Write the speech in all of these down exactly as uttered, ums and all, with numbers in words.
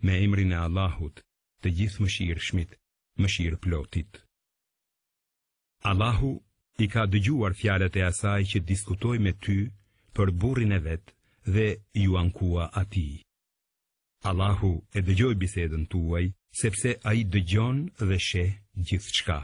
Me emrin e Allahut, të gjithë mëshirshmit, mëshirë plotit. Allahu i ka dëgjuar fjalët e asaj që diskutoi me ty për burrin e vet dhe ju ankua atij. Allahu e dëgjoi bisedën tuaj, sepse ai dëgjon dhe sheh gjithçka.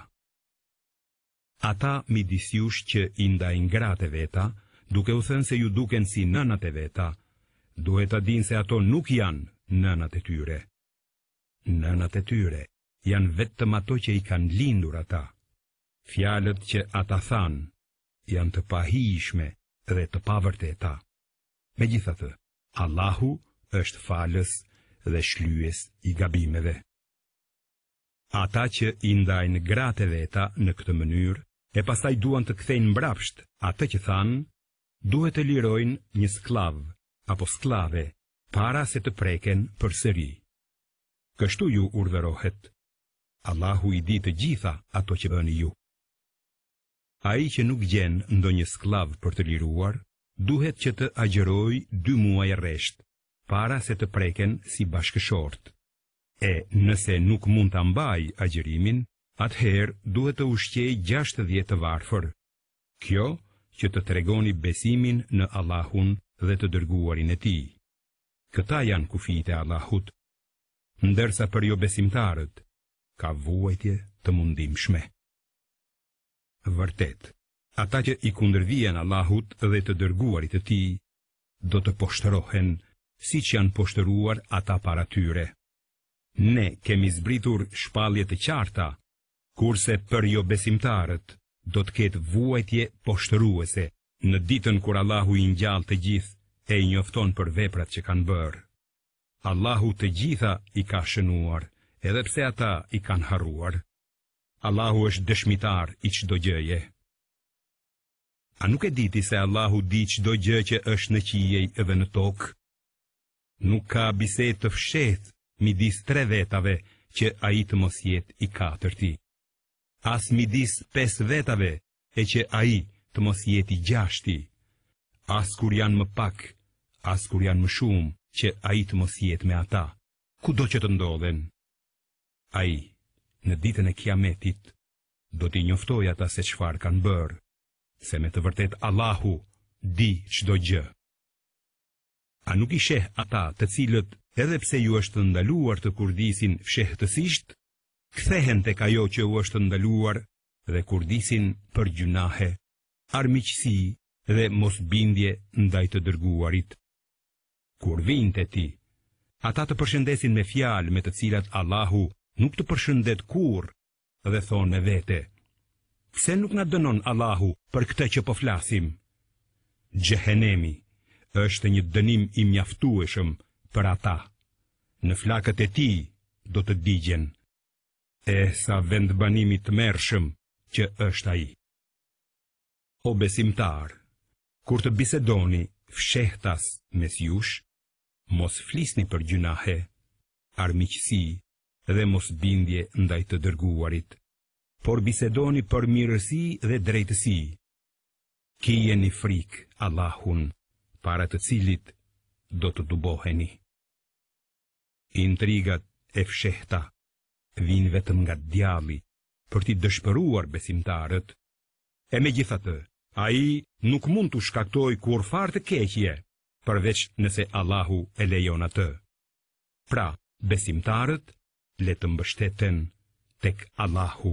Ata midis jush që i ndajnë gratë e veta, duke u thënë se ju duken si nënat e veta, duhet ta dinë se ato nuk janë nënat e tyre. Nënat e tyre janë vetëm ato që i kanë lindur ata. Fjalët që ata thanë janë të pahishme dhe të pavërteta. Megjithatë, Allahu është falës dhe shlyes i gabimeve. Ata që i ndajnë gratë e veta në këtë mënyrë, e pastaj duan të kthejnë mbrapsht atë që thanë, duhet të lirojnë një sklav apo sklave para se të preken përsëri. Kështu ju urdhërohet. Allahu i di të gjitha ato që bëni ju. Ai që nuk gjen ndonjë sklav për të liruar, duhet që të agjerojë dy muaj rresht, para se të preken si bashkëshort. E nëse nuk mund ta mbaj agjerimin, atëherë duhet të ushqej gjashtëdhjetë të varfër. Kjo që të tregoni besimin në Allahun dhe të dërguarin e tij. Këta janë kufijtë e Allahut, ndërsa për jo besimtarët ka vuajtje të mundimshme. Vërtet, ata që i kundërvijnë Allahut dhe të dërguarit të tij, do të poshtërohen siç janë poshtëruar ata para tyre. Ne kemi zbritur shpallje të qarta, kurse për jo besimtarët do të ketë vuajtje poshtëruese në ditën kur Allahu i ngjall të gjithë e i njofton për veprat që kanë bërë. Allahu të gjitha i ka shënuar, edhe pse ata i kanë harruar. Allahu është dëshmitar i çdo gjëje. A nuk e diti se Allahu di çdo gjë që është në qiej edhe në tokë? Nuk ka bisedë të fshehtë midis tre vetave që ai të mos jetë i katërti. As midis pesë vetave e që ai të mos jetë i gjashti. As kur janë më pak, as kur janë më shumë, që ai të mos jetë me ata, kudo që të ndodhen. Ai, në ditën e Kiametit, do t'i njoftoj ata se çfarë kanë bërë, se me të vërtet Allahu di çdo gjë. A nuk i sheh ata të cilët, edhe pse ju është ndaluar të kurdisin fshehtësisht, kthehen tek ajo që u është ndaluar dhe kurdisin për gjunahe, armiqësi dhe mosbindje ndaj të dërguarit. Kur vinë te ti, ata të përshëndesin me fjalë me të cilat Allahu nuk të përshëndet kurrë dhe thonë me vete: pse nuk na dënon Allahu për këtë që po flasim? Xhehenemi është një dënim i mjaftueshëm për ata. Në flakët e tij do të digjen. E sa vend banimi të tmerrshëm që është ai. O besimtar, kur të bisedoni fshehtas mes jush, mos flisni për gjunahe, armiqësi dhe mos bindje ndaj të dërguarit, por bisedoni për mirësi dhe drejtësi. Kijeni frikë Allahun, para të cilit do të duboheni. Intrigat e fshehta vinë vetëm nga djalli për t'i dëshpëruar besimtarët, e megjithatë, ai nuk mund t'u shkaktoj kurrë të keqje, përveç nëse Allahu e lejon atë. Pra, besimtarët le të mbështeten tek Allahu.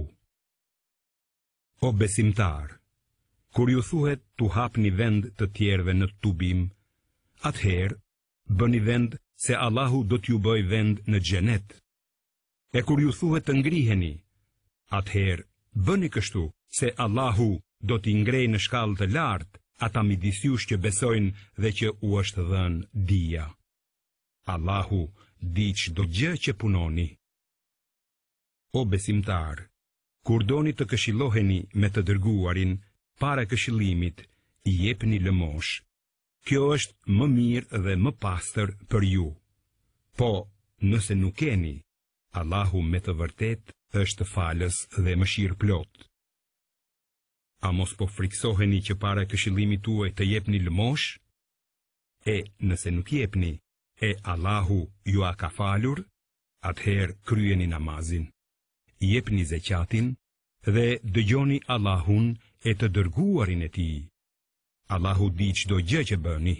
O besimtar, kur ju thuhet t'u hapni vend të tjerëve në tubim, atëherë bëni vend se Allahu do t'ju bëj vend në xhenet. E kur ju thuhet të ngriheni, atëherë bëni kështu se Allahu do t'i ngrej në shkallë të lartë ata midis jush që besojnë dhe që u është dhënë dija. Allahu di çdo gjë që punoni. O besimtar, kur doni të këshilloheni me të dërguarin, para këshillimit, i jepni lëmosh. Kjo është më mirë dhe më pastër për ju. Po, nëse nuk keni, Allahu me të vërtet është falës dhe mëshirë plot. A mos po friksoheni që para këshillimit tuaj të jepni lëmosh? E nëse nuk jepni, e Allahu ju a ka falur? atëherë kryeni namazin, jepni zeqatin dhe dëgjoni Allahun e të dërguarin e tij. Allahu di çdo gjë që bëni.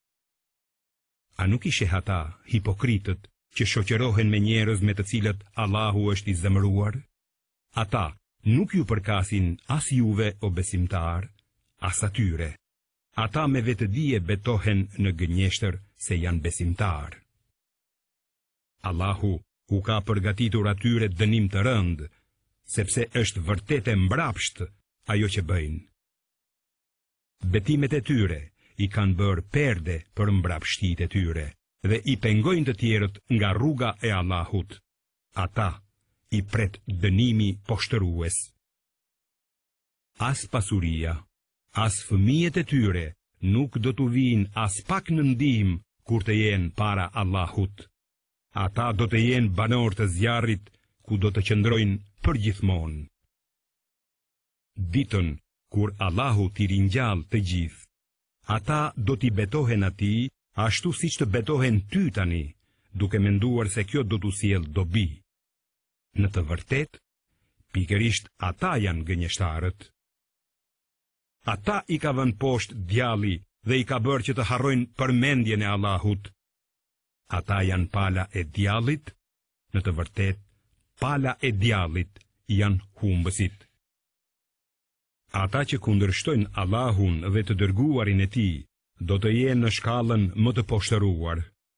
A nuk ishe ata hipokritët që shoqërohen me njerëz me të cilët Allahu është i zemëruar? Ata nuk ju përkasin as juve o besimtar, as atyre. Ata me vetëdije betohen në gënjeshtër se janë besimtar. Allahu u ka përgatitur atyre dënim të rënd, sepse është vërtet e mbrapsht ajo që bëjnë. Betimet e tyre i kanë bërë perde për mbrapshtit e tyre dhe i pengojnë të tjerët nga rruga e Allahut. Ata i pret dënimi poshtërues. As pasuria, as fëmijët e tyre nuk do t'u vinë as pak në ndihmë kur të jenë para Allahut. Ata do të jenë banor të zjarrit ku do të qëndrojnë përgjithmonë. Ditën kur Allahu t'i ringjall të gjithë, ata do t'i betohen atij ashtu siç të betohen ty tani, duke menduar se kjo do t'u sjellë dobi. Në të vërtetë, pikërisht ata janë gënjeshtarët. Ata i ka vënë poshtë djalli dhe i ka bërë që të harrojnë përmendjen e Allahut. Ata janë pala e djallit, në të vërtetë, pala e djallit janë humbësit. Ata që kundërshtojnë Allahun dhe të dërguarin e tij, do të jenë në shkallën më të poshtëruar.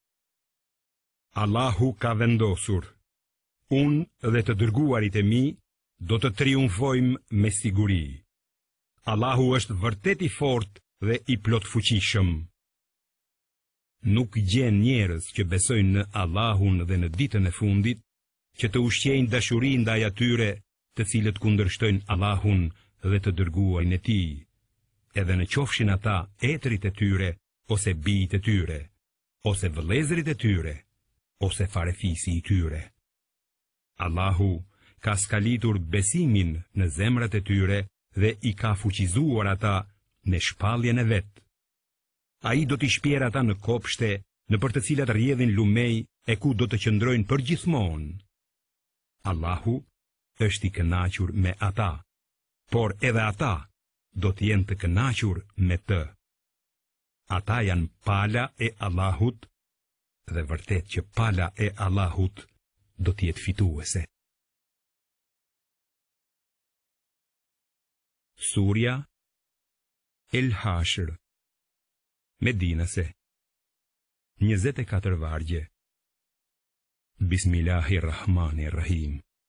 Allahu ka vendosur, unë dhe të dërguarit e mi do të triumfojmë me siguri. Allahu është vërtet i fortë dhe i plot fuqishëm. Nuk gjen njerëz që besojnë në Allahun dhe në ditën e fundit, që të ushqejnë dashuri ndaj atyre të cilët kundërshtojnë Allahun dhe të dërguarin e tij, edhe në qofshin ata etrit e tyre, ose bijt e tyre, ose vëllezërit e tyre, ose farefisi i tyre. Allahu ka skalitur besimin në zemrat e tyre dhe i ka fuqizuar ata në shpalljen e vet. Ai do t'i shpjerë ata në kopshte, në për të cilat rrjedhin lumej e ku do të qëndrojnë përgjithmonë. Allahu është i kënaqur me ata, por edhe ata do të jenë të kënaqur me të. Ata janë pala e Allahut, dhe vërtet që pala e Allahut do të jetë fituese. Surja El Hashr, Medinase, njëzet e katër vargje. Bismillahirrahmanirrahim.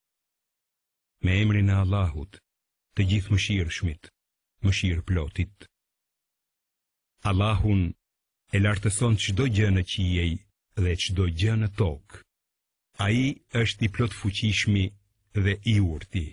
Me emrin e Allahut, të gjithë mëshirshmit, mëshirë plotit. Allahun e lartëson çdo gjë në qiej dhe çdo gjë në tokë. Ai është i plot fuqishmi dhe i urti.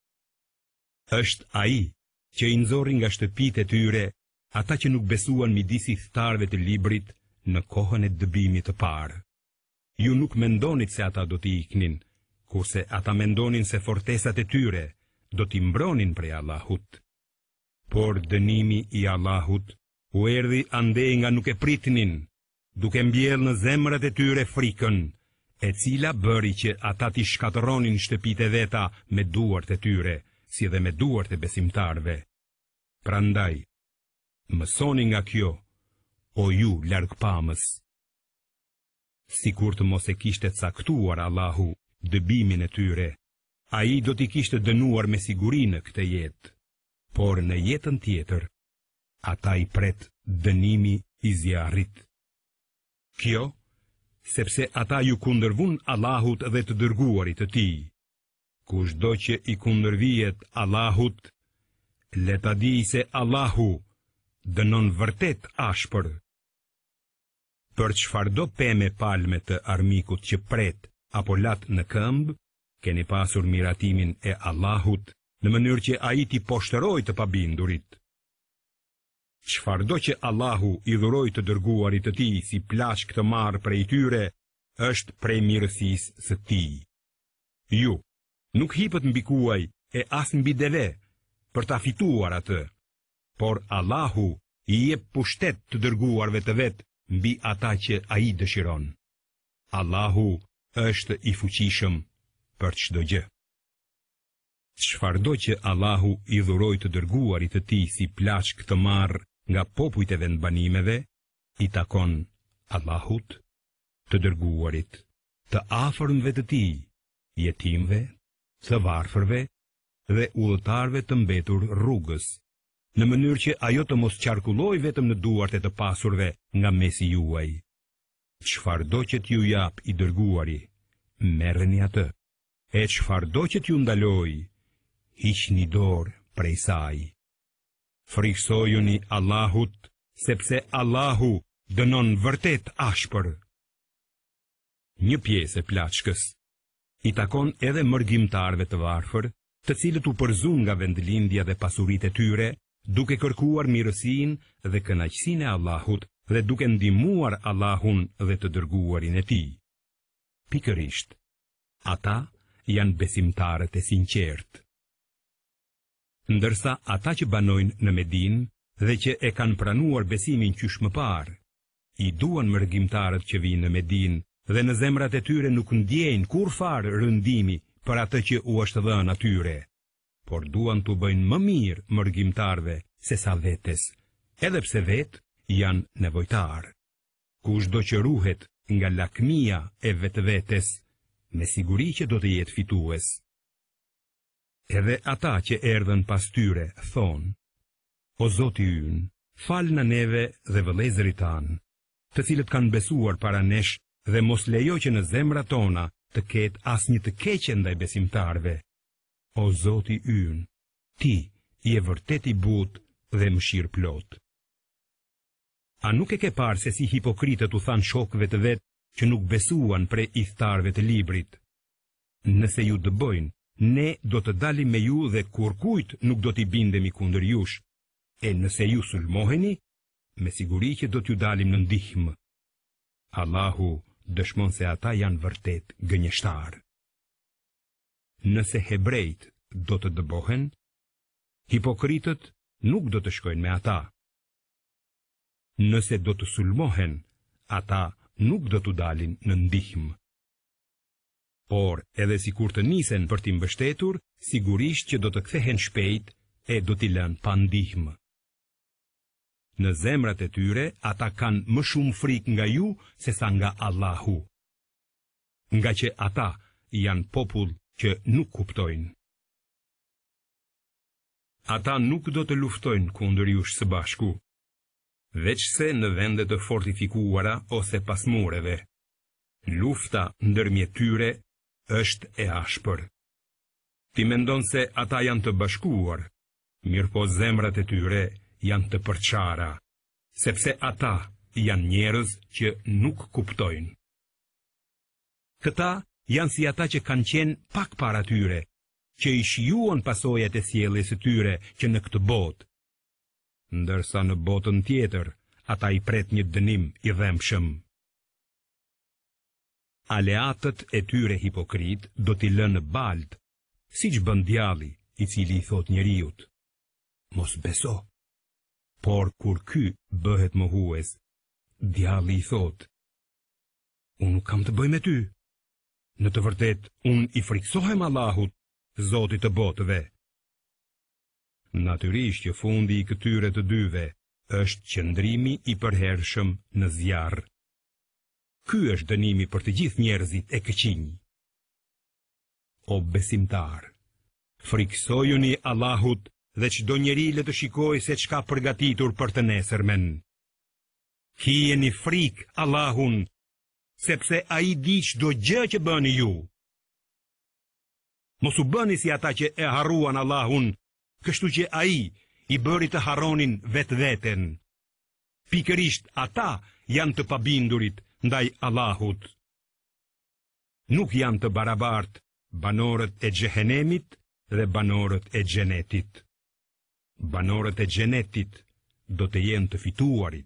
Është ai që i nxorri nga shtëpitë e tyre ata që nuk besuan midis i thtarëve të librit në kohën e dëbimit të parë. Ju nuk mendonit se ata do t'i iknin, kurse ata mendonin se fortesat e tyre do t'i mbronin prej Allahut. Por dënimi i Allahut u erdhi andej nga nuk e pritnin, duke mbjellë në zemrat e tyre frikën, e cila bëri që ata t'i shkatëronin shtëpitë e veta me duart e tyre, si dhe me duart e besimtarve. Prandaj, mësoni nga kjo, o ju largpamës. Sikur të mos e kishte caktuar Allahu dëbimin e tyre, ai do t'i kishte dënuar me siguri në këtë jetë, por në jetën tjetër, ata i pret dënimi i zjarrit. Kjo, sepse ata ju kundërvun Allahut dhe të dërguarit të tij. Kushdo që i kundërvihet Allahut, le ta di se Allahu dënon vërtet ashpër. Për çfarëdo pemë palme të armikut që pret apo lat në këmbë, keni pasur miratimin e Allahut në mënyrë që ai t'i poshtërojë të pabindurit. Çfarëdo që Allahu i dhuroi të dërguarit të tij si plashk të marrë prej tyre, është prej mirësisë së tij. Ju nuk hipët mbi kuaj e as mbi deve për ta fituar atë, por Allahu i jep pushtet të dërguarve të vet mbi ata që ai dëshiron. Allahu është i fuqishëm për çdo gjë. Çfarëdo që Allahu i dhuroi të dërguarit të tij si plaçk të marrë nga popujt e vendbanimeve, i takon Allahut, të dërguarit, të afërmve të tij, jetimve, të varfërve dhe udhëtarëve të mbetur rrugës, në mënyrë që ajo të mos qarkulloj vetëm në duart e të pasurve nga mesi juaj. Çfarëdo që t'ju jap i dërguari, merreni atë, e çfarëdo që t'ju ndaloj, hiqni dorë prej saj. Friksojuni Allahut, sepse Allahu dënon vërtet ashpër. Një pjesë e plaçkës i takon edhe mërgjimtarëve të varfër, të cilët u përzun nga vendlindja dhe pasuritë e tyre, duke kërkuar mirësinë dhe kënaqësinë e Allahut dhe duke ndihmuar Allahun dhe të dërguarin e tij. Pikërisht, ata janë besimtarët e sinqertë. Ndërsa ata që banojnë në Medinë dhe që e kanë pranuar besimin qysh më parë, i duan mërgjimtarët që vinë në Medinë dhe në zemrat e tyre nuk ndjejnë kur farë rëndimi për atë që u është dhënë atyre, por duan t'u bëjnë më mirë mërgjimtarve se sa vetes, edhe pse vetë janë nevojtarë. Kushdo që ruhet nga lakmia e vetvetes, me siguri që do të jetë fitues. Edhe ata që erdhën pas tyre thonë: O Zoti ynë, fal na neve dhe vëllezërit tanë, të cilët kanë besuar para nesh, dhe mos lejo që në zemrat tona të ketë asnjë të keqe ndaj besimtarve. O Zoti ynë, ti je vërtet i butë dhe mëshirë plot. A nuk e ke parë se si hipokritët u thanë shokëve të vetë që nuk besuan prej idhtarëve të librit? Nëse ju dëbojnë, ne do të dalim me ju dhe kurkujt nuk do t'i bindemi kundër jush, e nëse ju sulmoheni, me siguri që do t'ju dalim në ndihmë. Allahu dëshmon se ata janë vërtet gënjeshtar. Nëse hebrejt do të dëbohen, hipokritët nuk do të shkojnë me ata. Nëse do të sulmohen, ata nuk do t'u dalin në ndihmë. Por edhe si kur të nisen për t'i mbështetur, sigurisht që do të kthehen shpejt e do t'i lënë pa ndihmë. Në zemrat e tyre, ata kanë më shumë frikë nga ju se sa nga Allahu, nga që ata janë popull që nuk kuptojnë. Ata nuk do të luftojnë kundër jush së bashku, veçse në vende të fortifikuara ose pas mureve. Lufta ndërmjet tyre është e ashpër. Ti mendon se ata janë të bashkuar, mirë po zemrat e tyre janë të përçara, sepse ata janë njerëz që nuk kuptojnë. Këta janë si ata që kanë qenë pak para tyre, që i shijuan pasojat e sjelljes së tyre që në këtë botë, ndërsa në botën tjetër ata i pret një dënim i dhëmshëm. Aleatët e tyre hipokrit do t'i lënë balt, siç bën djalli i cili i thot njeriut: mos beso. Por kur ky bëhet mohues, djalli i thot: unë nuk kam të bëj me ty. Në të vërtet, unë i friksohem Allahut, Zotit të botëve. Natyrisht që fundi i këtyre të dyve është qëndrimi i përhershëm në zjarr. Ky është dënimi për të gjithë njerëzit e këqinj. O besimtar, friksojuni Allahut dhe çdo njeri le të shikoj se çka përgatitur për të nesërmen. Kijeni frikë Allahun, sepse ai di çdo gjë që bëni ju. Mos u bëni si ata që e harruan Allahun, kështu që ai i bëri të harronin vetveten. Pikërisht ata janë të pabindurit ndaj Allahut. Nuk janë të barabartë banorët e xhehenemit dhe banorët e xhenetit. Banorët e xhenetit do të jenë të fituarit.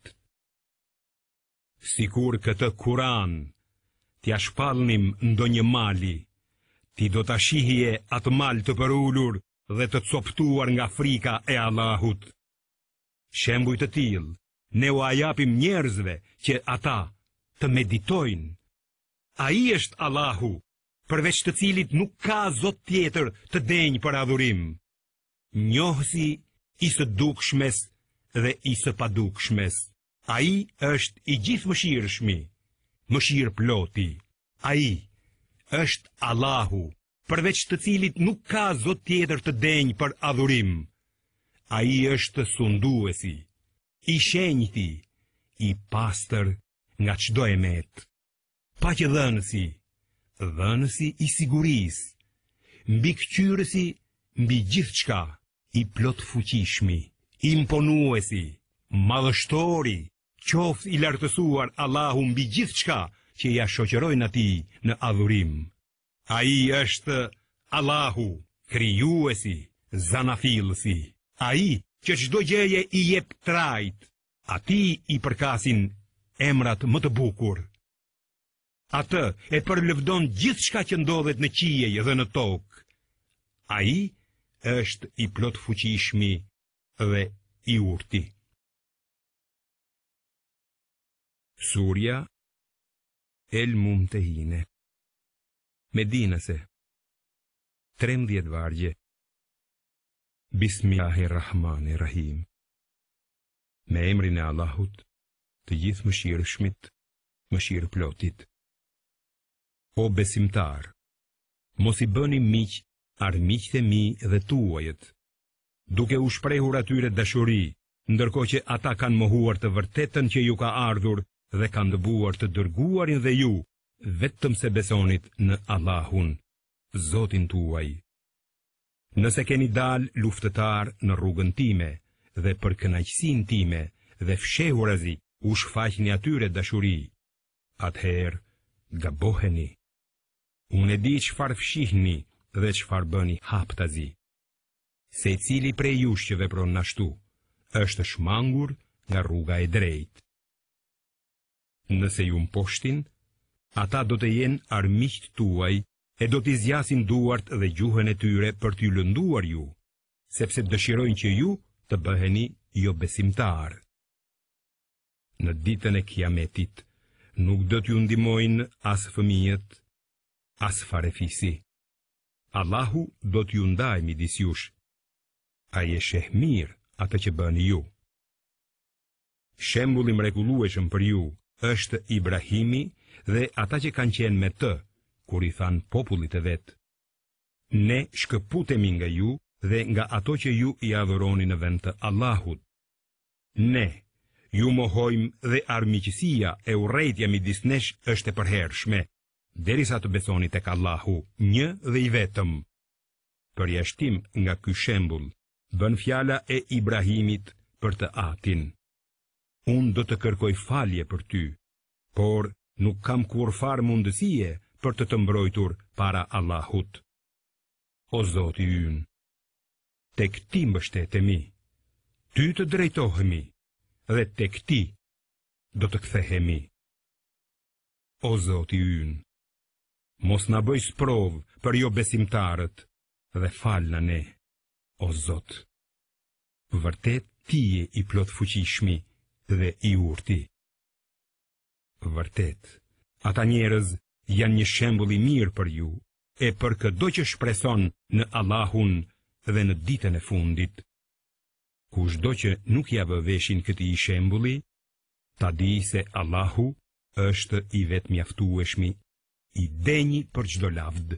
Sikur këtë Kur'an t'ja shpallnim ndonjë mali, ti do ta shihje atë mal të përulur dhe të coptuar nga frika e Allahut. Shembuj të tillë ne u japim njerëzve që ata të meditojnë. Ai është Allahu, përveç të cilit nuk ka zot tjetër të denjë për adhurim. Njohësi i së dukshmes dhe i së padukshmes. Ai është i gjithë mëshirshmi, mëshirë ploti. Ai është Allahu, përveç të cilit nuk ka zot tjetër të denjë për adhurim. Ai është sunduesi, i shenjti, i pastër nga çdo emet. Paqëdhënësi, dhënësi i sigurisë, mbikëqyrësi mbi gjithçka, i plot fuqishmi, imponuesi, madhështori, qoftë i lartësuar Allahu mbi gjithçka që ja shoqërojnë atij në adhurim. Ai është Allahu, krijuesi, zanafillësi. Ai që çdo gjëje i jep trajt, atij i përkasin emrat më të bukur. Atë e përlëvdon gjithçka që ndodhet në qiej dhe në tokë. Ai është i plot fuqishmi dhe i urti. Surja El Mumtehine, Medinase, trembëdhjetë vargje. Bismillahirrahmanirrahim. Me emrin e Allahut, të gjithë mëshirshmit, mëshirë plotit. O besimtar, mos i bëni miq armiqtë e mi dhe tuajët, duke u shprehur atyre dashuri, ndërkohë që ata kanë mohuar të vërtetën që ju ka ardhur dhe kanë dëbuar të dërguarin dhe ju, vetëm se besonit në Allahun, Zotin tuaj. Nëse keni dal luftëtar në rrugën time dhe për kënaqësinë time dhe fshehurazi u shfaqni atyre dashuri, atëherë gaboheni. Unë e di çfarë fshihni dhe çfarë bëni haptazi. Secili prej jush që vepron ashtu është shmangur nga rruga e drejtë. Nëse ju mposhtin, ata do të jenë armiqt tuaj e do t'i zjasin duart dhe gjuhën e tyre për t'ju lënduar ju, sepse dëshirojnë që ju të bëheni jo besimtar. Në ditën e Kiametit, nuk do t'ju ndihmojnë as fëmijët, as farefisi. Allahu do t'ju ndaj midis jush. Ai e sheh mirë atë që bëni ju. Shembulli mrekullueshëm për ju është Ibrahimi dhe ata që kanë qenë me të, kur i than popullit e vet: ne shkëputemi nga ju dhe nga ato që ju i adhuroni në vend të Allahut. Ne ju mohojmë dhe armiqësia e urrejtja midis nesh është e përhershme, derisa të besoni tek Allahu, një dhe i vetëm. Përjashtim nga ky shembull, bën fjala e Ibrahimit për të atin: unë do të kërkoj falje për ty, por nuk kam kurfar mundësie për të të mbrojtur para Allahut. O Zoti ynë, tek ti mbështetemi, ty të drejtohemi dhe tek ti do të kthehemi. O Zoti ynë, mos na bëj sprov për jo besimtarët dhe fal na ne, o Zot. Vërtet ti je i plot fuqishmi dhe i urti. Vërtet, ata njerëz janë një shembull i mirë për ju, e për çdo që shpreson në Allahun dhe në ditën e fundit. Kushdo që nuk ja vë veshin këtij shembulli, ta di se Allahu është i vetmjaftueshmi, i denjë për çdo lavd.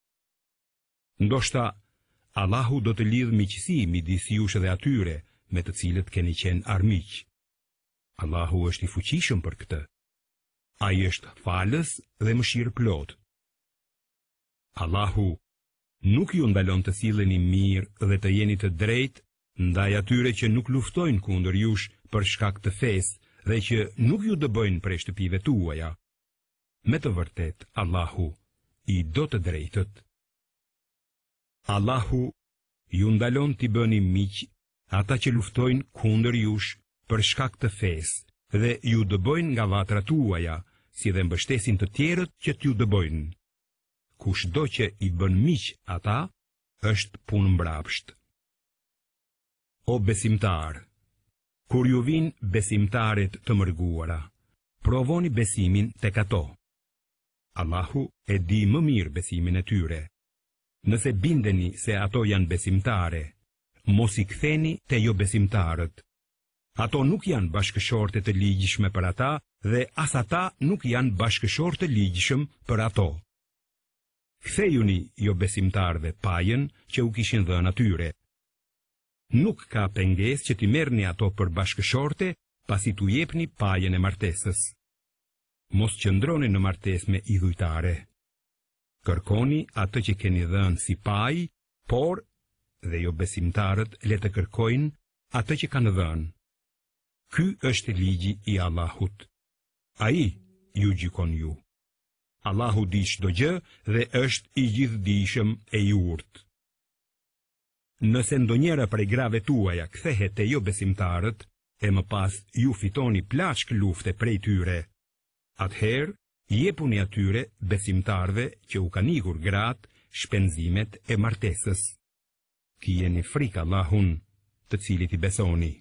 Ndoshta Allahu do të lidh miqësi midis jush dhe atyre me të cilët keni qenë armiq. Allahu është i fuqishëm për këtë. Ai është falës dhe mëshirë plot. Allahu nuk ju ndalon të silleni mirë dhe të jeni të drejtë ndaj atyre që nuk luftojnë kundër jush për shkak të fesë dhe që nuk ju dëbojnë prej shtëpive tuaja. Me të vërtet, Allahu i do të drejtët. Allahu ju ndalon t'i bëni miq ata që luftojnë kundër jush për shkak të fesë dhe ju dëbojnë nga vatra tuaja, si dhe mbështesin të tjerët që t'ju dëbojnë. Kushdo që i bën miq ata, është punë mbrapsht. O besimtar, kur ju vinë besimtaret të mërguara, provoni besimin tek ato. Allahu e di më mirë besimin e tyre. Nëse bindeni se ato janë besimtare, mos i ktheni te jo besimtarët. Ato nuk janë bashkëshorte të ligjshme për ata dhe as ata nuk janë bashkëshortë të ligjshëm për ato. Kthejuni jo besimtarëve pajën që u kishin dhënë atyre. Nuk ka pengesë që t'i merrni ato për bashkëshorte pasi t'u jepni pajën e martesës. Mos qëndroni në martesë me idhujtare. Kërkoni atë që keni dhënë si pajë, por dhe jo besimtarët le të kërkojnë atë që kanë dhënë. Ky është ligji i Allahut. Ai ju gjykon ju. Allahu di çdo gjë dhe është i gjithdijshëm e i urtë. Nëse ndonjëra prej grave tuaja kthehet te jo besimtarët, e më pas ju fitoni plaçk lufte prej tyre, atëherë jepuni atyre besimtarve që u kanë ikur gratë shpenzimet e martesës. Kijeni frikë Allahun, të cilit i besoni.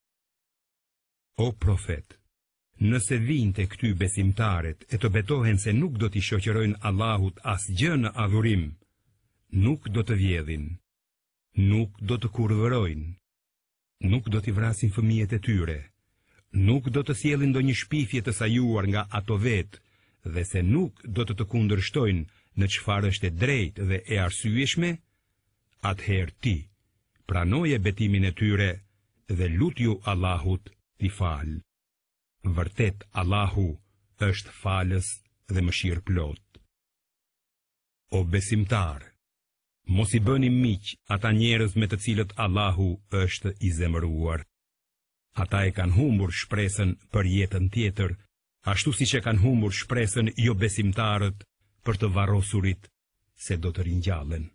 O profet, nëse vinte këty besimtaret e të betohen se nuk do t'i shoqërojnë Allahut asgjë në adhurim, nuk do të vjedhin, nuk do të kurvërojnë, nuk do t'i vrasin fëmijët e tyre, nuk do të sjellin ndonjë shpifje të sajuar nga ato vetë, dhe se nuk do të të kundërshtojnë në çfarë është e drejtë dhe e arsyeshme, atëherë ti pranoje betimin e tyre dhe lutju Allahut t'i falë. Vërtet Allahu është falës dhe mëshirë plot. O besimtar, mos i bëni miq ata njerëz me të cilët Allahu është i zemëruar. Ata e kanë humbur shpresën për jetën tjetër, ashtu siç e kanë humbur shpresën jo besimtarët për të varrosurit se do të ringjallen.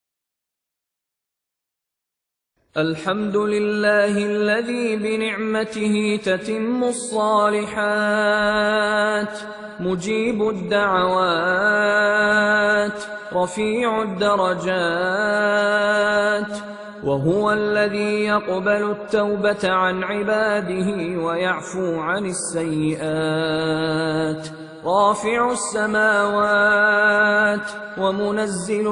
الحمد لله الذي بنعمته تتم الصالحات مجيب الدعوات رفيع الدرجات وهو الذي يقبل التوبة عن عباده ويعفو عن السيئات رافع السماوات ومنزل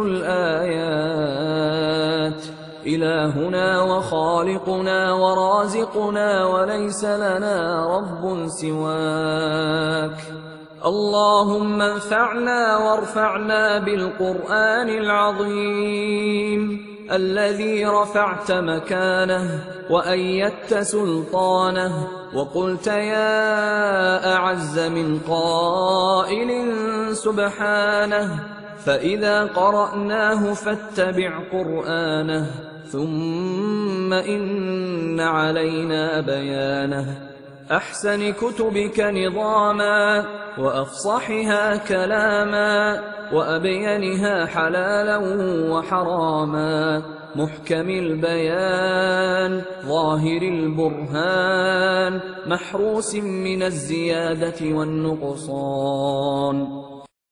الآيات إلهنا وخالقنا ورازقنا وليس لنا رب سواك اللهم انفعنا وارفعنا بالقرآن العظيم الذي رفعت مكانه وأيدت سلطانه وقلت يا أعز من قائل سبحانه فإذا قرأناه فاتبع قرآنه ثم إن علينا بيانه أحسن كتبك نظاما وأفصحها كلاما وأبينها حلالا وحراما محكم البيان ظاهر البرهان محروس من الزيادة والنقصان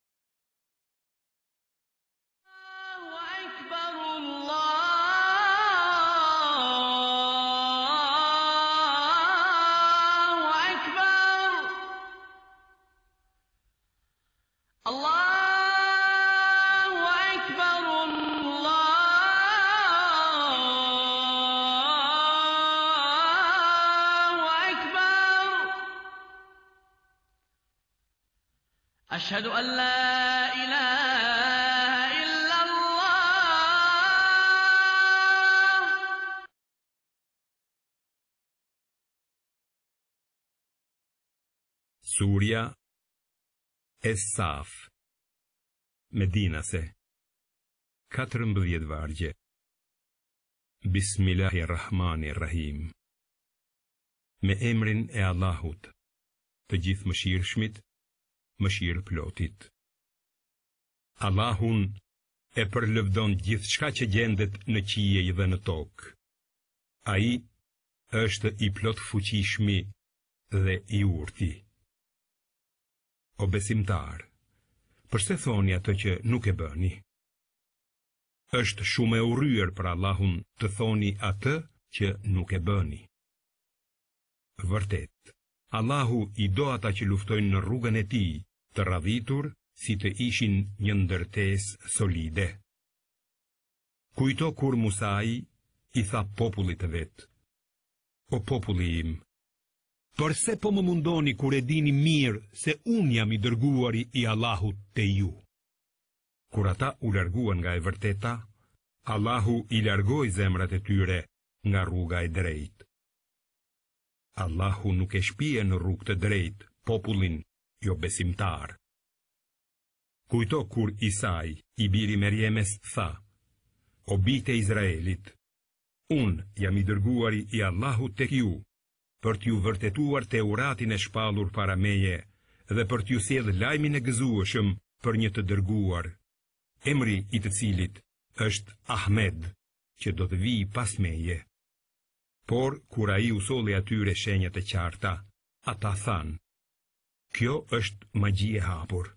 أشهد أن لا إله إلا الله Surja Es-Saf, Medinase, katërmbëdhjetë vargje. Bismillahirrahmanirrahim. Me emrin e Allahut, të gjithë mëshirshmit, mëshirë plotit. Allahun e përlëvdon gjithçka që gjendet në qiej dhe në tokë. Ai është i plot fuqishmi dhe i urti. O besimtar, përse thoni atë që nuk e bëni? Është shumë e urryer për Allahun të thoni atë që nuk e bëni. Vërtet, Allahu i do ata që luftojnë në rrugën e tij, të radhitur si të ishin një ndërtesë solide. Kujto kur Musai i tha popullit të vet: O populli im, përse po më mundoni kur e dini mirë se unë jam i dërguari i Allahut te ju? Kur ata u larguan nga e vërteta, Allahu i largoi zemrat e tyre nga rruga e drejtë. Allahu nuk e shpije në rrugë të drejtë popullin jo besimtar. Kujto kur Isai, i biri Merjemes, tha: O bijtë e Izraelit, unë jam i dërguari i Allahut tek ju, për t'ju vërtetuar Teuratin e shpallur para meje dhe për t'ju sjellë lajmin e gëzueshëm për një të dërguar, emri i të cilit është Ahmed, që do të vijë pas meje. Por kur ai u solli atyre shenjat e qarta, ata thanë: Kjo është magji e hapur.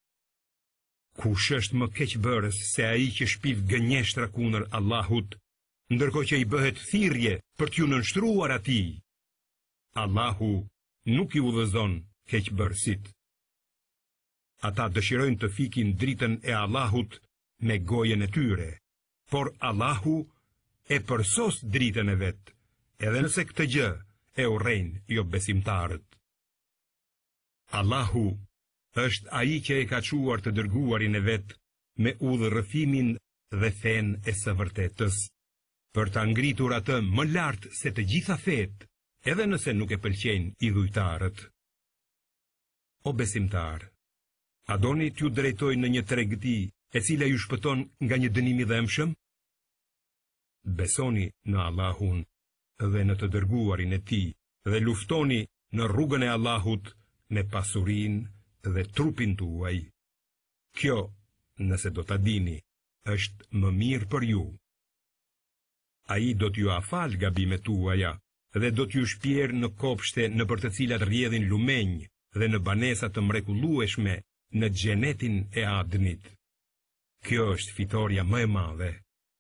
Kush është më keqbërës se ai që shpif gënjeshtra kundër Allahut, ndërkohë që i bëhet thirrje për t'ju nënshtruar atij? Allahu nuk i udhëzon keqbërësit. Ata dëshirojnë të fikin dritën e Allahut me gojen e tyre, por Allahu e përsos dritën e vet, edhe nëse këtë gjë e urrejnë jo besimtarët. Allahu është ai që e ka quar të dërguarin e vet me udhërrëfimin dhe fenë e së vërtetës, për ta ngritur atë më lart se të gjitha fetë, edhe nëse nuk e pëlqejnë idhujtarët. O besimtar, a doni t'ju drejtoj në një tregti e cila ju shpëton nga një dënim i dhëmshëm? Besoni në Allahun dhe në të dërguarin e tij dhe luftoni në rrugën e Allahut me pasurinë dhe trupin tuaj. Kjo, nëse do ta dini, është më mirë për ju. Ai do t'ju afal gabimet tuaja dhe do t'ju shpjerë në kopshte në për të cilat rrjedhin lumenj dhe në banesa të mrekullueshme në xhenetin e Adnit. Kjo është fitoria më e madhe.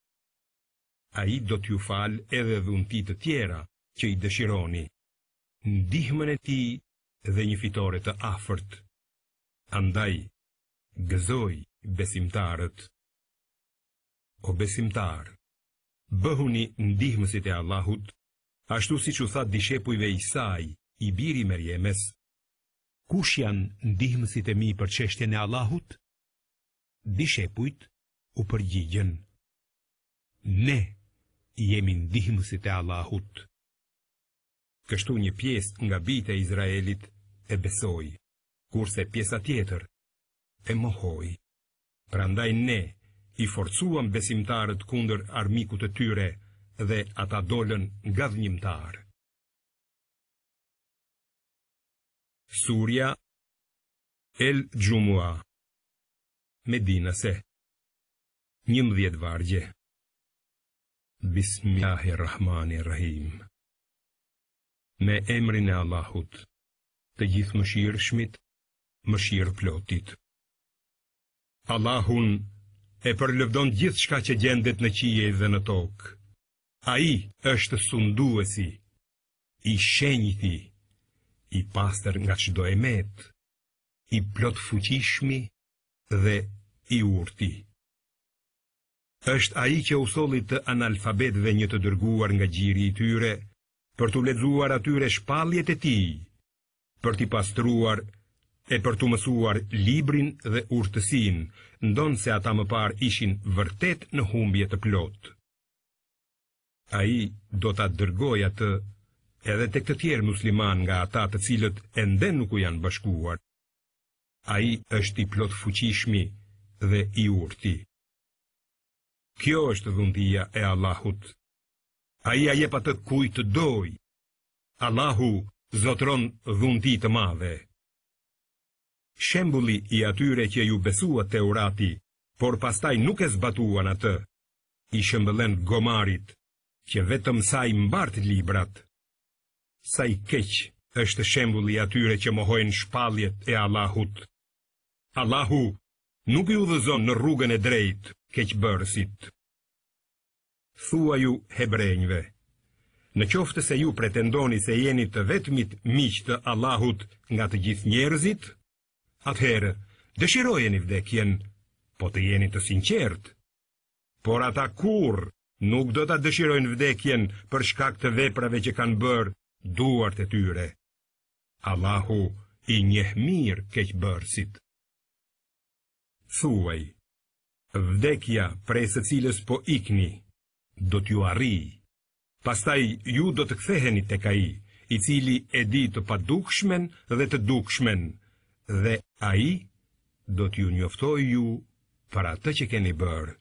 Ai do t'ju fal edhe dhunti të tjera që i dëshironi, ndihmën e tij dhe një fitore të afërt. Andaj, gëzoj besimtarët. O besimtar, bëhuni ndihmësit e Allahut, ashtu siç u tha dishepujve Isai, i biri Merjemes: Kush janë ndihmësit e mi për çështjen e Allahut? Dishepujt u përgjigjen: Ne jemi ndihmësit e Allahut. Kështu një pjesë nga bijtë e Izraelit e besoi, kurse pjesa tjetër e mohoi. Prandaj ne i forcuam besimtarët kundër armikut të tyre dhe ata dolën gazhnjimtar. Surja El Gjumua, Medinase, njëmbëdhjetë vargje. Bismillahirrahmanirrahim. Me emrin e Allahut, të gjithë mëshirshmit, mëshirë plotit. Allahun e përlëvdon gjithë shka që gjendet në qije dhe në tokë. Ai është sunduesi, i shenjti, i pastër nga çdo emet, i plot fuqishmi dhe i urti. Është ai që u solli të analfabetëve një të dërguar nga gjiri i tyre, për t'u lexuar atyre shpalljet e tij, për t'i pastruar e për t'u mësuar librin dhe urtësinë, ndonë se ata më parë ishin vërtet në humbje të plotë. Ai do ta dërgojë atë edhe tek të tjerë musliman nga ata të cilët ende nuk u janë bashkuar. Ai është i plot fuqishmi dhe i urti. Kjo është dhuntia e Allahut. Ai ja jep atë kujt të dojë. Allahu zotron dhunti të madhe. Shembulli i atyre që ju besua Teurati, por pastaj nuk e zbatuan atë, i shembëllen gomarit, që vetëm sa i mbart librat. Sa i keq është shembulli i atyre që mohojnë shpalljet e Allahut. Allahu nuk i udhëzon në rrugën e drejtë keqbërësit. Thua ju hebrejve: në qoftë se ju pretendoni se jeni të vetmit miq të Allahut nga të gjithë njerëzit, atëherë dëshirojeni vdekjen, po të jeni të sinqert. Por ata kur nuk do ta dëshirojnë vdekjen për shkak të veprave që kanë bërë duart e tyre. Allahu i njeh mirë keqbërësit. Thuaj, vdekja prej së cilës po ikni, do t'ju arrijë. Pastaj ju do të ktheheni tek ai, i cili e di të padukishmen dhe të dukshmen, dhe ai do t'ju njoftojë ju për atë që keni bërë.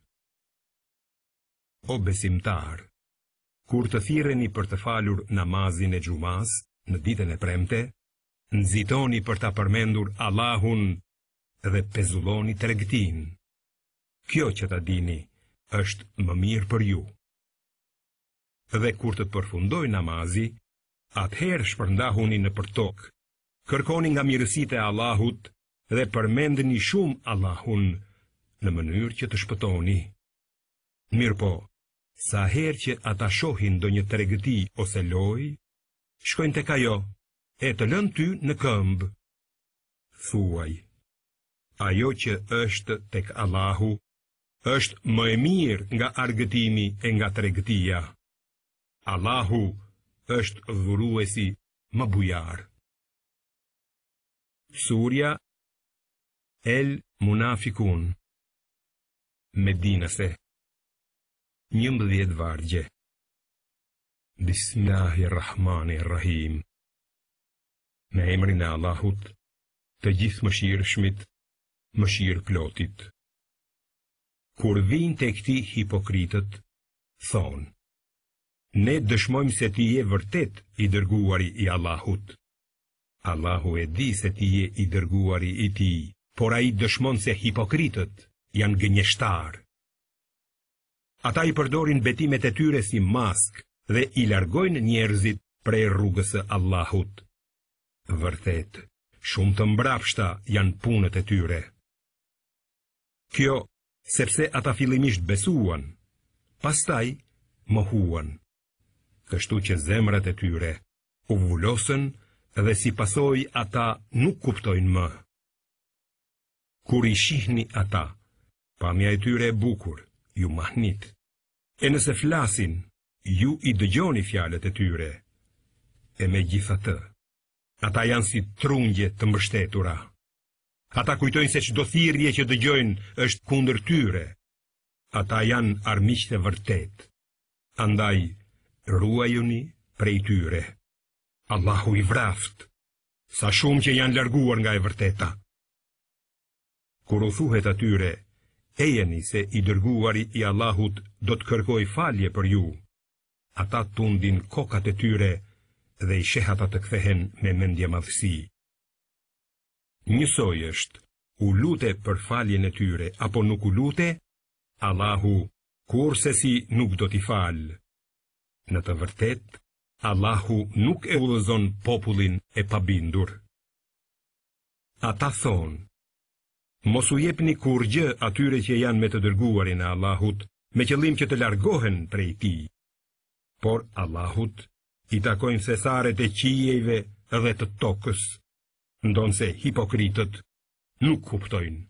O besimtar, kur të thirreni për të falur namazin e xumas në ditën e premte, nxitoni për ta përmendur Allahun dhe pezulloni tregtin. Kjo që ta dini është më mirë për ju. Dhe kur të përfundoj namazi, atëherë shpërndahuni në për tokë, kërkoni nga mirësitë e Allahut dhe përmendni shumë Allahun në mënyrë që të shpëtoni. Mirë po, sa herë që ata shohin ndonjë tregti ose lojë, shkojnë tek ajo e të lënë ty në këmbë. Thuaj, ajo që është tek Allahu është më e mirë nga argëtimi e nga tregtia. Allahu është dhuruesi më bujar. Surja El Munafikun, Medinase, njëmbëdhjetë vargje. Bismillahirrahmanirrahim. Me emrin e Allahut, të gjithë mëshirshmit, mëshirë plotit. Kur vinë tek ti hipokritët, thonë, ne dëshmojmë se ti je vërtet i dërguari i Allahut. Allahu e di se ti je i dërguari i tij, por ai dëshmon se hipokritët janë gënjeshtar. Ata i përdorin betimet e tyre si mask dhe i largojnë njerëzit prej rrugës së Allahut. Vërtet, shumë të mbrapshta janë punët e tyre. Kjo, sepse ata fillimisht besuan, pastaj mohuan. Kështu që zemrat e tyre u vulosën dhe si pasojë ata nuk kuptojnë më. Kur i shihni ata, pamja e tyre e bukur, ju mahnit. E nëse flasin, ju i dëgjoni fjalët e tyre. E megjithatë, ata janë si trungje të mbështetura. Ata kujtojnë se çdo thirrje që dëgjojnë është kundër tyre. Ata janë armiqtë e vërtet. Andaj ruajuni prej tyre. Allahu i vraft, sa shumë që janë larguar nga e vërteta. Kur u thuhet atyre, ejeni se i dërguari i Allahut do të kërkoj falje për ju, ata tundin kokat e tyre dhe i sheh ata të kthehen me mendje madhësi. Njësoj është, u lute për faljen e tyre apo nuk u lute, Allahu kurse si nuk do t'i falë. Në të vërtet, Allahu nuk e udhëzon popullin e pabindur. Ata thonë, mos u jepni kur gjë atyre që janë me të dërguarin e Allahut, me qëllim që të largohen prej tij. Por Allahut i takojnë thesaret e qijeve dhe të tokës, ndonse hipokritët nuk kuptojnë.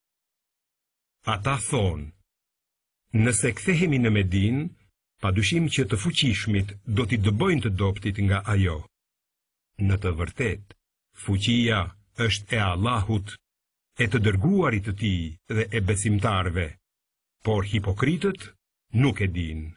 Ata thonë, nëse kthehemi në Medinë, padyshim që të fuqishmit do t'i dëbojnë të doptit nga ajo. Në të vërtet, fuqia është e Allahut, e të dërguarit të tij dhe e besimtarve, por hipokritët nuk e dinë.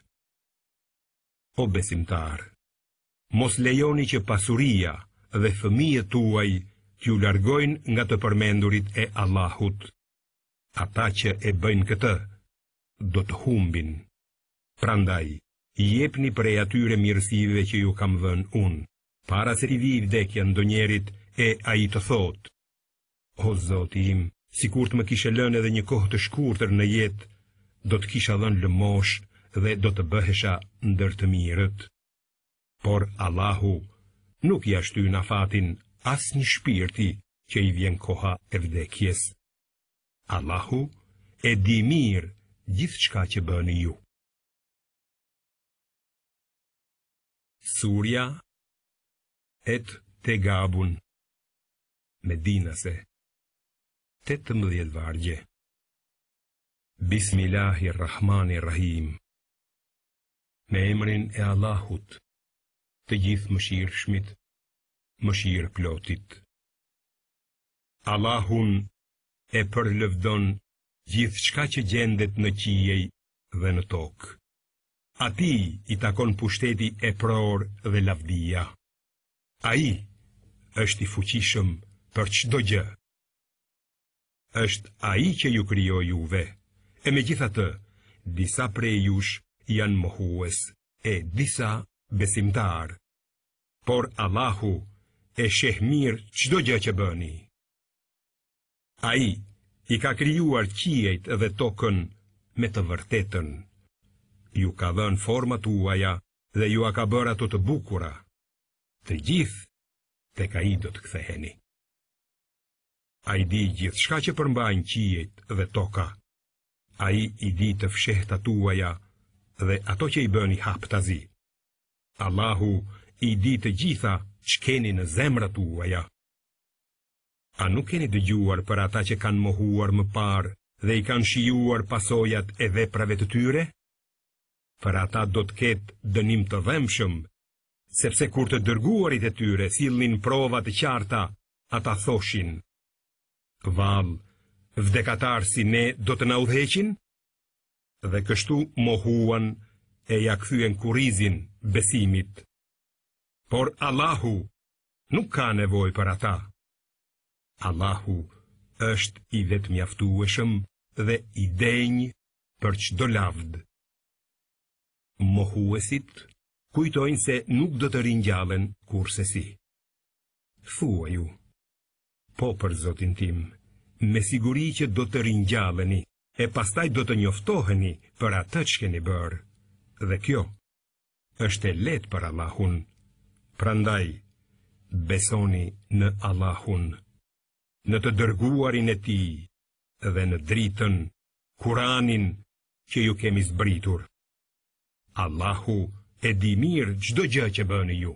O besimtar, mos lejoni që pasuria dhe fëmijët tuaj t'ju largojnë nga të përmendurit e Allahut. Ata që e bëjnë këtë, do të humbin. Prandaj, jepni prej atyre mirësive që ju kam dhënë unë, para se t'i vijë vdekja ndonjërit e ai të thotë, o Zoti im, sikur të më kishe lënë edhe një kohë të shkurtër në jetë, do të kisha dhënë lëmosh dhe do të bëhesha ndër të mirët. Por Allahu nuk ja shtyn afatin asnjë shpirti që i vjen koha e vdekjes. Allahu e di mirë gjithçka që bëni ju. Surja Et Tegabun, Medinase. tetëmbëdhjetë vargje. Bismillahirrahmanirrahim. Me emrin e Allahut, të gjithë mëshirshmit, mëshirë plotit. Allahun e përlëvdon gjithë shka që gjendet në qiej dhe në tokë. Ati i takon pushteti e pror dhe lavdia. Ai është i fuqishëm për çdo gjë. Është ai që ju krijoi juve, e megjithatë, disa prej jush janë mohues e disa besimtar. Por Allahu e sheh mirë çdo gjë që bëni. Ai i ka krijuar qiejt dhe tokën me të vërtetën. Ju ka dhënë format tuaja dhe ju a ka bërë ato të bukura. Të gjithë tek ai do të ktheheni. Ai di gjithçka që përmbajnë qiejt dhe toka. Ai i di të fshehta tuaja dhe ato që i bëni haptazi. Allahu i di të gjitha ç'keni në zemrat tuaja. A nuk keni dëgjuar për ata që kanë mohuar më parë dhe i kanë shijuar pasojat e veprave të tyre? Për ata do të ketë dënim të dhëmshëm, sepse kur të dërguarit e tyre sillnin prova të qarta, ata thoshin: Vallë, vdekatar si ne do të na udhëheqin? Dhe kështu mohuan e ja kthyen kurrizin besimit. Por Allahu nuk ka nevojë për ata. Allahu është i vetëmjaftueshëm dhe i denjë për çdo lavd. Mohuesit kujtojnë se nuk do të ringjallen kurse si. Thuaj ju: Po për Zotin tim, me siguri që do të ringjalleni, e pastaj do të njoftoheni për atë që keni bërë. Dhe kjo është e lehtë për Allahun. Prandaj, besoni në Allahun, në të dërguarin e tij dhe në dritën, Kuranin që ju kemi zbritur. Allahu e di mirë çdo gjë që bëni ju.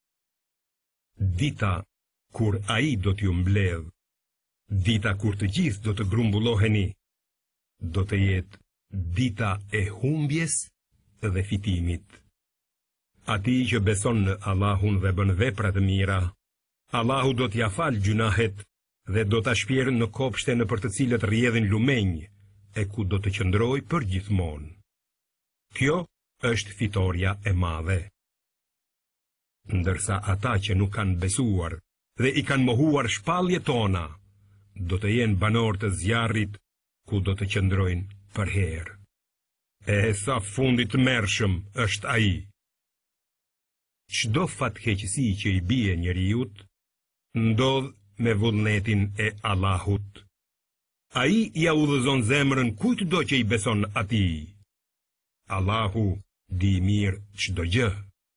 Dita kur ai do t'ju mbledh, dita kur të gjithë do të grumbulloheni, do të jetë dita e humbjes dhe fitimit. Ati që beson në Allahun dhe bën vepra të mira, Allahu do t'ja fal gjunahet dhe do t'a shpjerë në kopshte në për të cilët rrjedhin lumenj, e ku do të qëndroj për gjithmonë. Kjo është fitoria e madhe. Ndërsa ata që nuk kanë besuar dhe i kanë mohuar shpalljet tona, do të jenë banor të zjarrit ku do të qëndrojnë për herë. E sa fundit mërshëm është ai. Çdo fatkeqësi që i bie njeriut, ndodh me vullnetin e Allahut. Ai ja udhëzon zemrën kujt do që i beson atij. Allahu di mirë çdo gjë.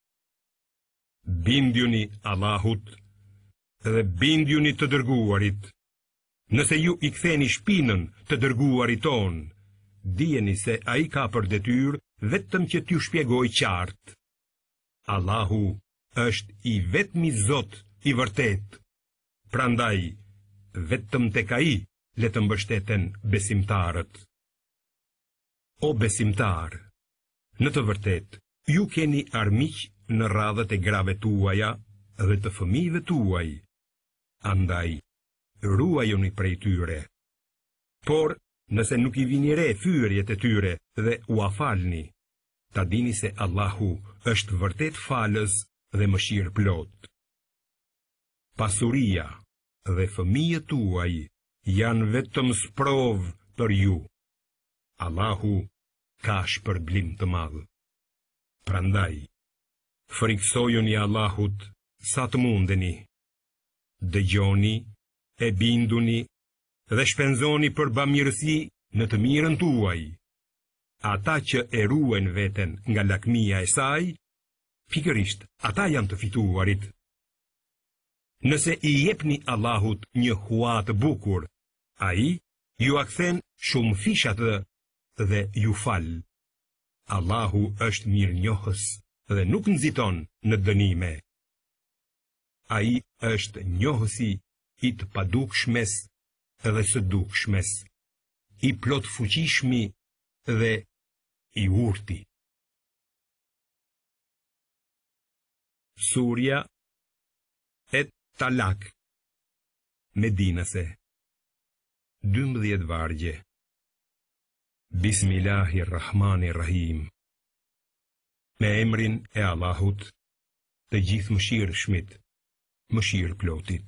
Bindjuni Allahut dhe bindjuni të dërguarit. Nëse ju i ktheni shpinën të dërguarit ton, dijeni se ai ka për detyrë vetëm që t'ju shpjegoj qartë. Allahu është i vetmi Zot i vërtet. Prandaj, vetëm tek ai le të mbështeten besimtarët. O besimtar, në të vërtet, ju keni armiq në radhët e grave tuaja dhe të fëmijëve tuaj. Andaj, ruajuni prej tyre. Por, nëse nuk i vini re fyrjet e tyre dhe u afalni, ta dini se Allahu është vërtet falës dhe mëshirë plot. Pasuria dhe fëmijët tuaj janë vetëm sprov për ju. Allahu ka shpërblim të madh. Prandaj, friksojuni Allahut sa të mundeni. Dëgjoni, e binduni dhe shpenzoni për bamirësi në të mirën tuaj. Ata që e ruajnë veten nga lakmia e saj, pikërisht ata janë të fituarit. Nëse i jepni Allahut një hua të bukur, ai ju a kthen shumë fishat dhe ju fal. Allahu është mirënjohës dhe nuk nxiton në dënime. Ai është njohësi i të padukshmes dhe së dukshmes, i plot fuqishmi dhe i urti. Surja et Talak, Medinase, dymbëdhjetë vargje. Bismillahirrahmanirrahim. Me emrin e Allahut, të gjithë mëshirshmit, mëshirë plotit.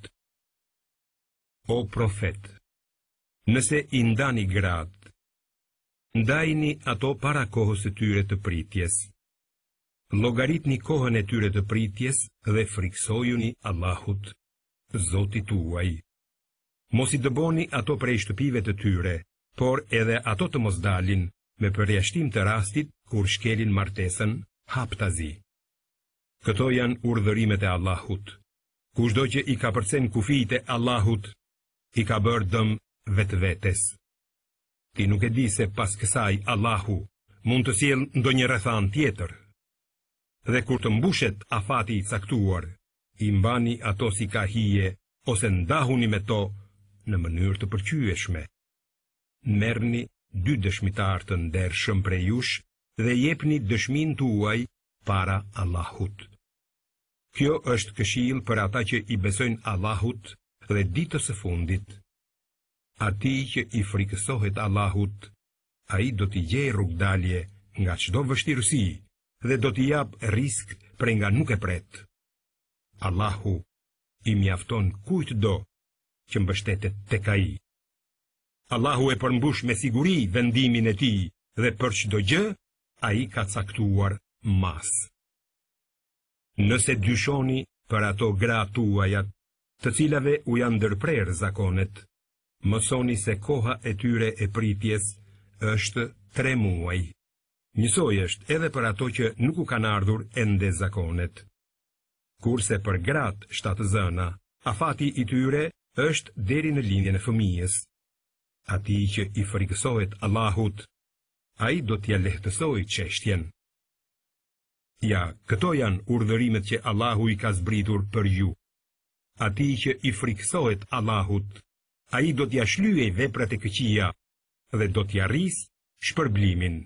O profet, nëse i ndani gratë, ndajni ato para kohës së tyre të pritjes. Llogaritni kohën e tyre të pritjes dhe friksojuni Allahut, Zotit tuaj. Mos i dëboni ato prej shtëpive të tyre, por edhe ato të mos dalin me përjashtim të rastit kur shkelin martesën haptazi. Këto janë urdhërimet e Allahut. Kushdo që i ka përcen kufijtë e Allahut, i ka bërë dëm vetvetes. Ti nuk e di se pas kësaj Allahu mund të sjellë ndonjë rrethan tjetër. Dhe kur të mbushet afati i caktuar, i mbani ato si ka hije ose ndahuni me to në mënyrë të përqyeshme. Merrni dy dëshmitar të ndershëm prej jush dhe jepni dëshmin tuaj para Allahut. Kjo është këshill për ata që i besojnë Allahut dhe ditës së fundit. Atij që i frikësohet Allahut, ai do t'i gjejë rrugdalje nga çdo vështirësi dhe do t'i jap risk prej nga nuk e pret. Allahu i mjafton kujtdo që mbështetet tek ai. Allahu e përmbush me siguri vendimin e tij dhe për çdo gjë ai ka caktuar mas. Nëse dyshoni për ato gra tuajat, të cilave u janë ndërprer zakonet, mësoni se koha e tyre e pritjes është tre muaj. Njësoj është edhe për ato që nuk u kanë ardhur ende zakonet. Kurse për gratë shtatëzëna, afati i tyre është deri në lindjen e fëmijës. Atij që i frikësohet Allahut, ai do t'ja lehtësoj çështjen. Ja, këto janë urdhërimet që Allahu i ka zbritur për ju. Atij që i frikësohet Allahut, ai do t'ja shlyej veprat e këqija dhe do t'ja rrisë shpërblimin.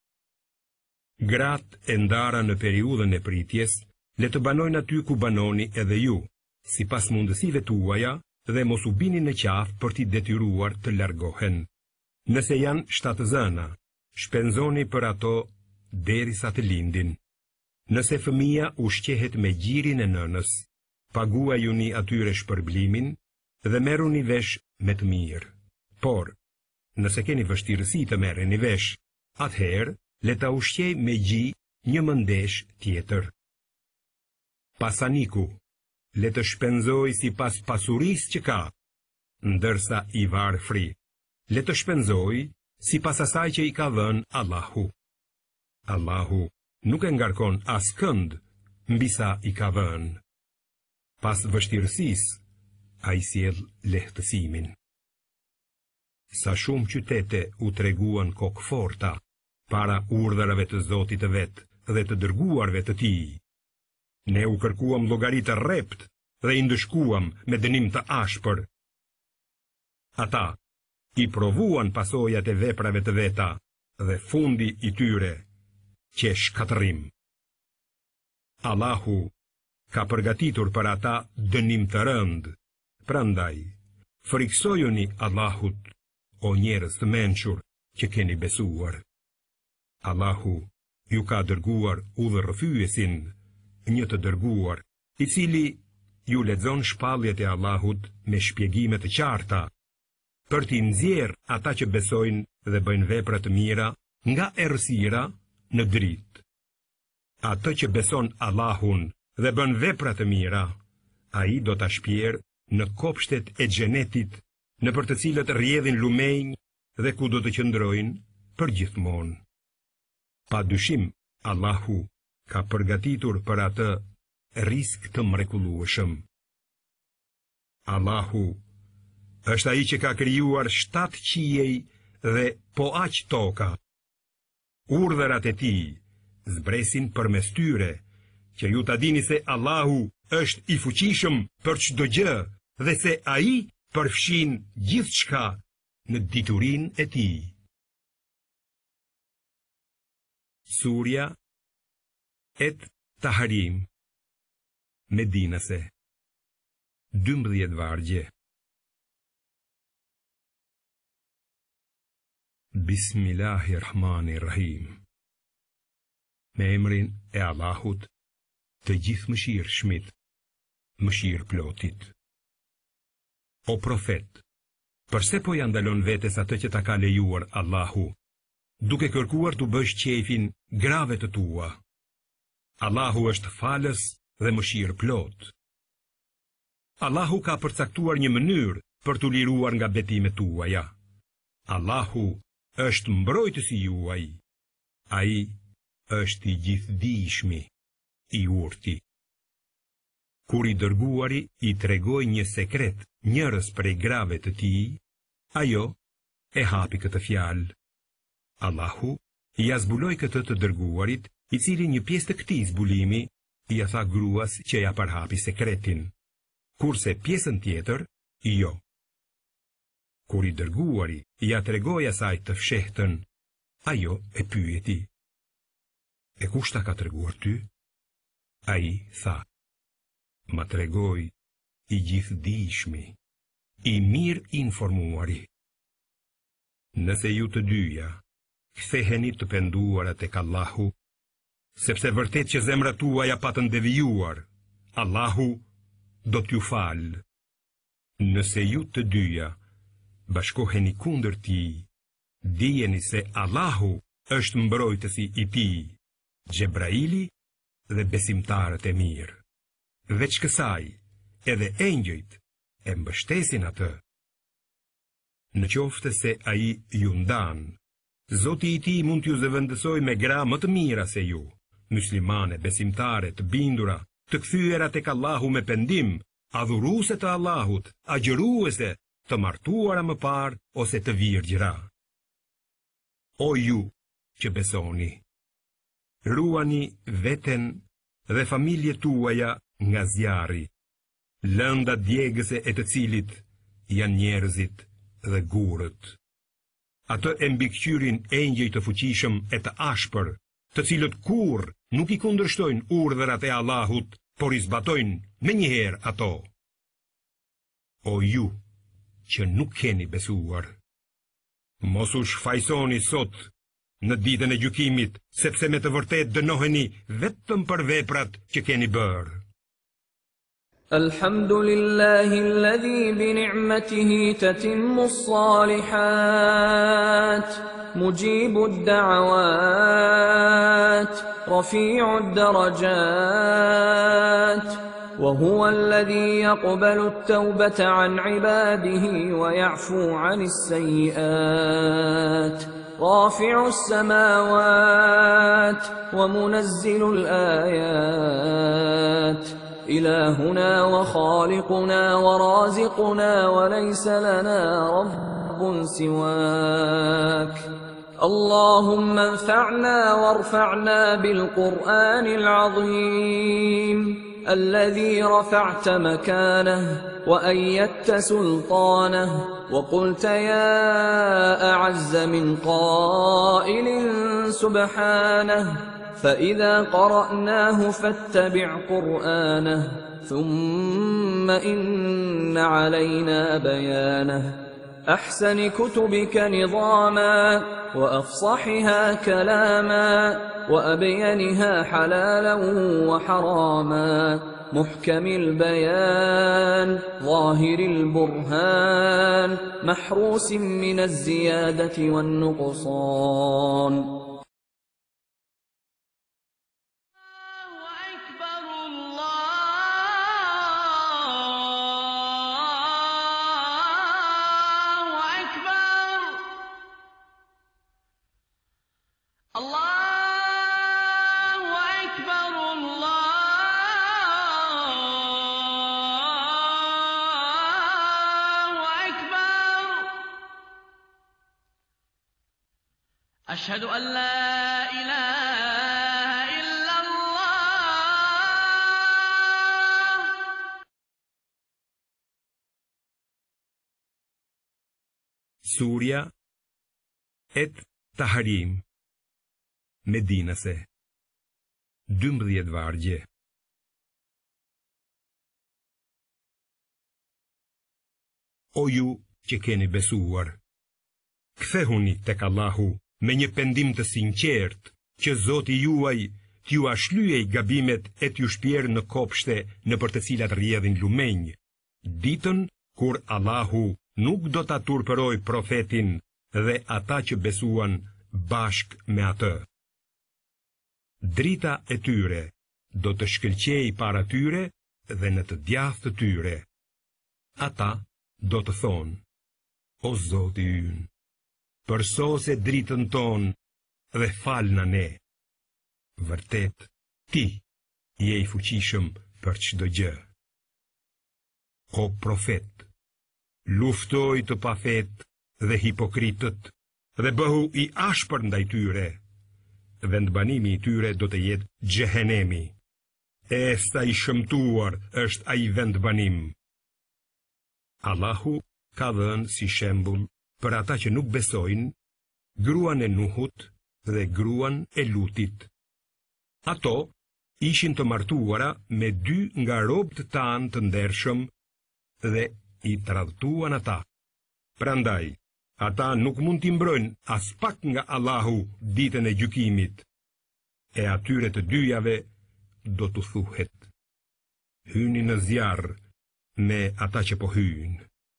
Gratë e ndara në periudhën e pritjes, le të banojnë aty ku banoni edhe ju, sipas mundësive tuaja, dhe mos u bini në qafë për t'i detyruar të largohen. Nëse janë shtatëzëna, shpenzoni për ato derisa të lindin. Nëse fëmia ushqehet me gjirin e nënës, paguajuni atyre shpërblimin dhe merruni vesh me të mirë. Por, nëse keni vështirësi të merreni vesh, atëherë le ta ushqej me gji një mëndesh tjetër. Pasaniku le të shpenzoj si pas pasuris që ka, ndërsa i varfri le të shpenzoj si pas asaj që i ka dhënë Allahu. Allahu nuk e ngarkon askënd mbi sa i ka dhënë. Pas vështirësisë, ai sjell lehtësimin. Sa shumë qytete u treguan kokëforta para urdhërave të Zotit të vet dhe të dërguarve të tij. Ne u kërkuam llogari të rrept dhe i ndëshkuam me dënim të ashpër. Ata i provuan pasojat e veprave të veta dhe fundi i tyre që shkatërim. Allahu ka përgatitur për ata dënim të rënd. Prandaj, friksojuni Allahut, o njerëz të mençur që keni besuar. Allahu ju ka dërguar udhërrëfyesin, një të dërguar, i cili ju lexon shpalljet e Allahut me shpjegime të qarta, për t'i nxjerrë ata që besojnë dhe bëjnë vepra të mira nga errësira në dritë. Atë që beson Allahun dhe bën vepra të mira, ai do ta shpjerë në kopshtet e xhenetit, në për të cilët rrjedhin lumenj dhe ku do të qëndrojnë për gjithmonë. Pa dyshim, Allahu ka përgatitur për atë risk të mrekullueshëm. Allahu është ai që ka krijuar shtatë qiej dhe po aq toka. Urdhërat e tij zbresin përmes tyre, që ju ta dini se Allahu është i fuqishëm për çdo gjë dhe se ai përfshin gjithçka në diturinë e tij. Surja Et Tahrim, Medinase, dymbëdhjetë vargje. Bismillahirrahmanirrahim. Me emrin e Allahut, të gjithë mëshirshmit, mëshirë plotit. O profet, përse po ja ndalon vetes atë që ta ka lejuar Allahu, duke kërkuar të bësh qefin grave të tua? Allahu është falës dhe mëshirë plot. Allahu ka përcaktuar një mënyrë për të liruar nga betimet tuaja. Allahu është mbrojtësi juaj. Ai është i gjithdijshmi, i urti. Kur i dërguari i tregoi një sekret njërës prej grave të tij, ajo e hapi këtë fjalë. Allahu ja zbuloi këtë të dërguarit, i cili një pjesë të këtij zbulimi ja tha gruas që ja përhapi sekretin, kurse pjesën tjetër jo. Kur i dërguari ja tregoi asaj të fshehtën, ajo e pyeti: "E kush ta ka treguar ty?" Ai tha: "Ma tregoi i gjithdijshmi, i mirë informuari." Nëse ju të dyja ktheheni të penduara tek Allahu, sepse vërtet që zemrat tuaja patën devijuar, Allahu do t'ju falë. Nëse ju të dyja bashkoheni kundër tij, dijeni se Allahu është mbrojtësi i tij, Xhebraili dhe besimtarët e mirë. Veç kësaj, edhe engjëjt e mbështesin atë. Në qoftë se ai ju ndan, Zoti i tij mund t'ju zëvendësoj me gra më të mira se ju, muslimane, besimtare, të bindura, të kthyera tek Allahu me pendim, adhuruese të Allahut, agjëruese, të martuara më parë ose të virgjra. O ju që besoni, ruani veten dhe familjet tuaja nga zjarri, lënda djegëse e të cilit janë njerëzit dhe gurët. Atë e mbikëqyrin engjëj të fuqishëm e të ashpër, të cilët kurrë nuk i kundërshtojnë urdhërat e Allahut, por i zbatojnë menjëherë ato. O ju që nuk keni besuar, mos u shfaqsoni sot në ditën e gjykimit, sepse me të vërtetë dënoheni vetëm për veprat që keni bërë. الحمد لله الذي بنعمته تتم الصالحات مجيب الدعوات رفيع الدرجات وهو الذي يقبل التوبة عن عباده ويعفو عن السيئات رافع السماوات ومنزل الآيات إلهنا وخالقنا ورازقنا وليس لنا رب سواك اللهم انفعنا وارفعنا بالقرآن العظيم الذي رفعت مكانه وأيدت سلطانه وقلت يا أعز من قائل سبحانه فإذا قرأناه فاتبع قرآنه ثم إن علينا بيانه أحسن كتبك نظاما وأفصحها كلاما وأبينها حلالا وحراما محكم البيان ظاهر البرهان محروس من الزيادة والنقصان أشهد أن لا إله إلا الله Surja Et Taharim, Medinase, dymbëdhjetë vargje. O ju që keni besuar, kthehuni tek Allahu me një pendim të sinqert, që Zoti juaj t'ju ashlyej gabimet e t'ju shpjerë në kopshte në për të cilat rrjedhin lumenj, ditën kur Allahu nuk do ta turpëroj profetin dhe ata që besuan bashk me atë. Drita e tyre do të shkëlqej para tyre dhe në të djathtë të tyre. Ata do të thonë: O Zoti ynë, përsose dritën tonë dhe falna ne. Vërtet, ti je i fuqishëm për çdo gjë. O profet, luftoj të pafet dhe hipokritët dhe bëhu i ashpër ndaj tyre. Vendbanimi i tyre do të jetë xhehenemi. E sa i shëmtuar është ai vendbanim. Allahu ka dhënë si shembull për ata që nuk besojnë, gruan e Nuhut dhe gruan e Lutit. Ato ishin të martuara me dy nga robët tanë të ndershëm dhe i tradhtuan ata. Prandaj, ata nuk mund t'i mbrojnë as pak nga Allahu ditën e gjykimit. E atyre të dyjave do t'u thuhet: hyni në zjarr me ata që po hyjnë.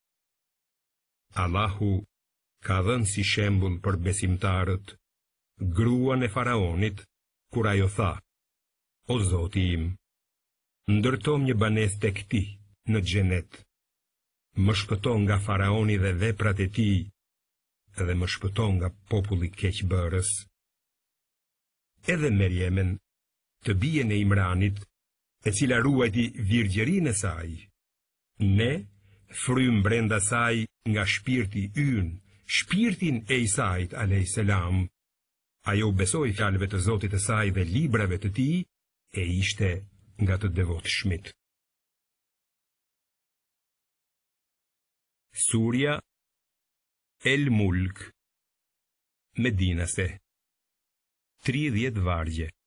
Allahu ka dhënë si shembull për besimtarët gruan e faraonit, kur ajo tha: O Zoti im, ndërtom një banesë tek ti në xhenet. Më shpëton nga faraoni dhe veprat e tij, dhe më shpëton nga populli keqbërës. Edhe Merjemen, të bijen e Imranit, e cila ruajti virgjërinë e saj, ne frym brenda saj nga shpirti ynë, shpirtin e Isait alayhis salam. Ajo besoi fjalëve të Zotit të saj dhe librave të tij e ishte nga të devotshmit. Surja El Mulk, Medinase, tridhjetë vargje.